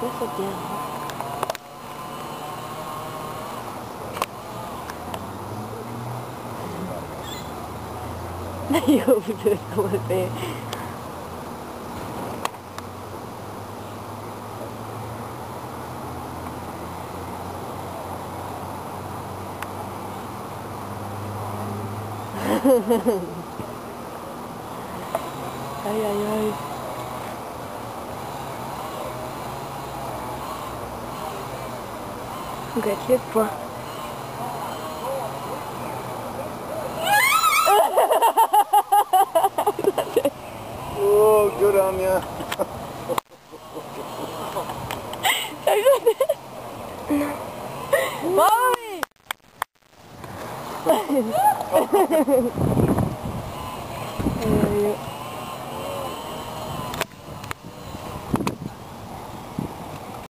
C'est bien. Io vedo come te. Ai ai ai. Gâte pas. Oh, good on ya. Bye.